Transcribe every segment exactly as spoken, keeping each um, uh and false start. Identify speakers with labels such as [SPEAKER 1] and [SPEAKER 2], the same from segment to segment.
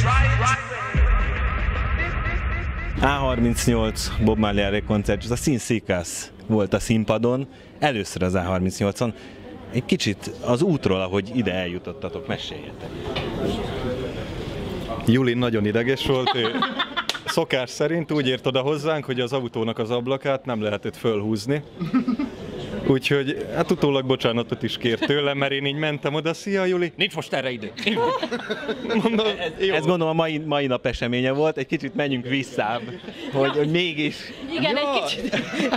[SPEAKER 1] á harmincnyolc Bob Marley koncert, a Sin Seekers volt a színpadon, először az á harmincnyolcon. Egy kicsit az útról, ahogy ide eljutottatok, meséljetek.
[SPEAKER 2] Juli nagyon ideges volt, ő szokás szerint úgy ért oda hozzánk, hogy az autónak az ablakát nem lehetett fölhúzni. Úgyhogy hát utólag bocsánatot is kért tőlem, mert én így mentem oda, szia Juli, nincs most erre idő.
[SPEAKER 1] Mondom, ez, ez gondolom a mai, mai nap eseménye volt, egy kicsit menjünk vissza, hogy, hogy mégis...
[SPEAKER 3] Igen,
[SPEAKER 2] ja.
[SPEAKER 3] egy kicsit...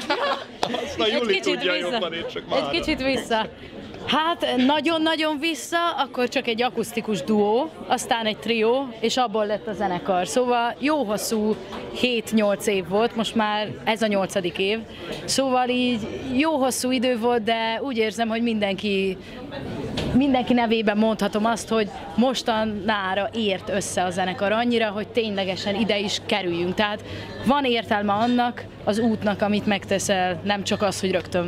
[SPEAKER 2] Azt a Juli tudja vissza. Jobban, én csak várom.
[SPEAKER 3] Egy kicsit vissza. Hát nagyon-nagyon vissza, akkor csak egy akusztikus duó, aztán egy trió, és abból lett a zenekar. Szóval jó hosszú hét-nyolc év volt, most már ez a nyolcadik év. Szóval így jó hosszú idő volt, de úgy érzem, hogy mindenki, mindenki nevében mondhatom azt, hogy mostanára ért össze a zenekar annyira, hogy ténylegesen ide is kerüljünk. Tehát van értelme annak, az útnak, amit megteszel, nem csak az, hogy rögtön...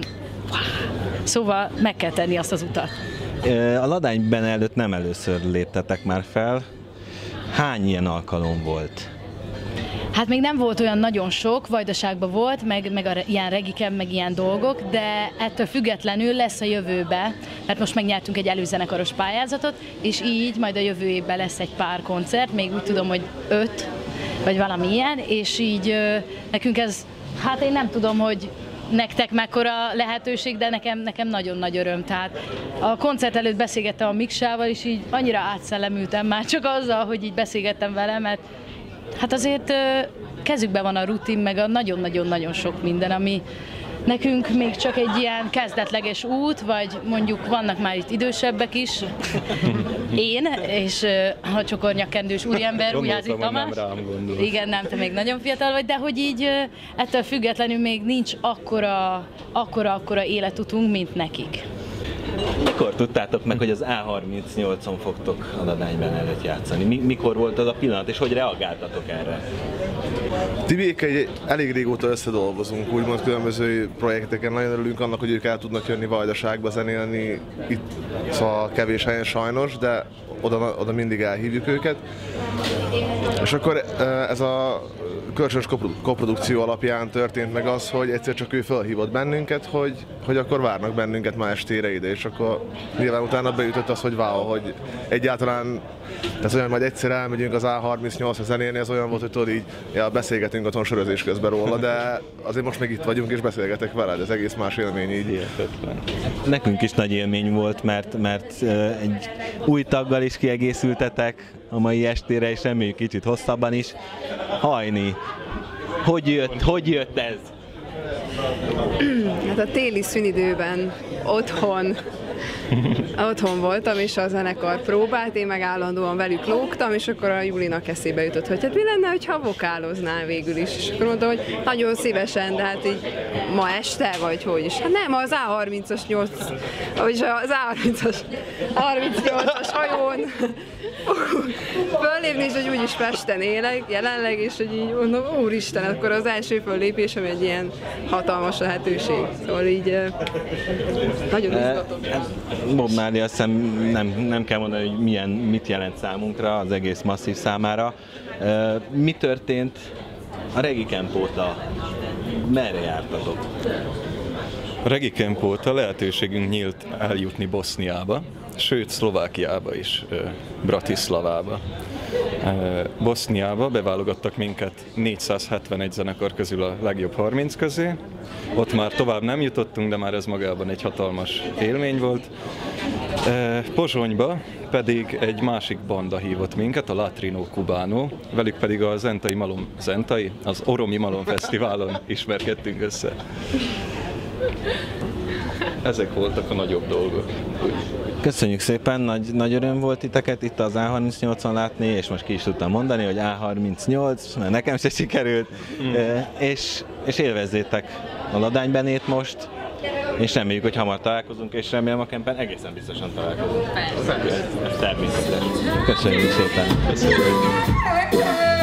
[SPEAKER 3] Szóval meg kell tenni azt az utat.
[SPEAKER 1] A Ladányben előtt nem először léptetek már fel. Hány ilyen alkalom volt?
[SPEAKER 3] Hát még nem volt olyan nagyon sok, Vajdaságban volt, meg, meg a, ilyen regiken, meg ilyen dolgok, de ettől függetlenül lesz a jövőbe, mert most megnyertünk egy előzenekaros pályázatot, és így majd a jövő évben lesz egy pár koncert, még úgy tudom, hogy öt, vagy valami ilyen, és így nekünk ez, hát én nem tudom, hogy nektek mekkora lehetőség, de nekem, nekem nagyon nagy öröm. Tehát a koncert előtt beszélgettem a Miksával, és így annyira átszellemültem már csak azzal, hogy így beszélgettem vele, mert hát azért kezükben van a rutin, meg a nagyon-nagyon-nagyon sok minden, ami nekünk még csak egy ilyen kezdetleges út, vagy mondjuk vannak már itt idősebbek is, én, és a csokornyakkendős úriember, Újházi Tamás.
[SPEAKER 2] Nem
[SPEAKER 3] Igen, nem, te még nagyon fiatal vagy, de hogy így ettől függetlenül még nincs akkora, akkora, akkora életutunk, mint nekik.
[SPEAKER 1] Mikor tudtátok meg, hogy az á harmincnyolcon fogtok a Ladányben előtt játszani? Mikor volt az a pillanat, és hogy reagáltatok erre?
[SPEAKER 4] Tibiékkel egy elég régóta összedolgozunk, úgymond különböző projekteken. Nagyon örülünk annak, hogy ők el tudnak jönni Vajdaságba zenélni, itt szóval kevés helyen sajnos, de oda, oda mindig elhívjuk őket. És akkor ez a kölcsönös koprodukció alapján történt meg az, hogy egyszer csak ő felhívott bennünket, hogy, hogy akkor várnak bennünket ma estére ide, és akkor nyilván utána beütött az, hogy wow, hogy egyáltalán, tehát olyan, majd egyszer elmegyünk az á harmincnyolcra zenélni, ez olyan volt, hogy tudod így, ja, beszélgetünk otthon sörözés közben róla, de azért most még itt vagyunk és beszélgetek veled, ez egész más élmény így.
[SPEAKER 1] Hihetetlen. Nekünk is nagy élmény volt, mert, mert egy új taggal is kiegészültetek a mai estére, és reméljük kicsit hosszabban is. Hajni, hogy jött, hogy jött ez?
[SPEAKER 5] Hát a téli szünidőben otthon, otthon voltam, és a zenekar próbált, én meg állandóan velük lógtam, és akkor a Julinak eszébe jutott, hogy hát mi lenne, hogyha vokáloznál végül is. És akkor mondta, hogy nagyon szívesen, de hát így ma este, vagy hogy is. Hát nem, az á harmincas nyolc, vagyis az á harmincas harmincnyolcas hajón föllépni, és hogy úgyis Pesten élek jelenleg, és hogy így mondom, úristen, akkor az első föllépésem egy ilyen hatalmas lehetőség. Szóval így nagyon izgatom.
[SPEAKER 1] Bob Marley, azt hiszem nem, nem kell mondani, hogy milyen, mit jelent számunkra, az egész masszív számára. Mi történt a Regi Camp óta? Merre jártatok?
[SPEAKER 2] A Regi Camp óta lehetőségünk nyílt eljutni Boszniába, sőt Szlovákiába is, Bratislavába. Boszniába beválogattak minket négyszázhetvenegy zenekar közül a legjobb harminc közé. Ott már tovább nem jutottunk, de már ez magában egy hatalmas élmény volt. Pozsonyba pedig egy másik banda hívott minket, a Latrino Cubano, velük pedig a Zentai Malom, Zentai, az Oromi Malom Fesztiválon ismerkedtünk össze. Ezek voltak a nagyobb dolgok.
[SPEAKER 1] Köszönjük szépen, nagy, nagy öröm volt titeket itt az á harmincnyolcon látni, és most ki is tudtam mondani, hogy á harmincnyolc, mert nekem se sikerült, mm. e, és, és élvezzétek a Ladánybenét most, és reméljük, hogy hamar találkozunk, és remélem a campen egészen biztosan találkozunk. Persze. Ez természetes. Köszönjük szépen. Köszönjük.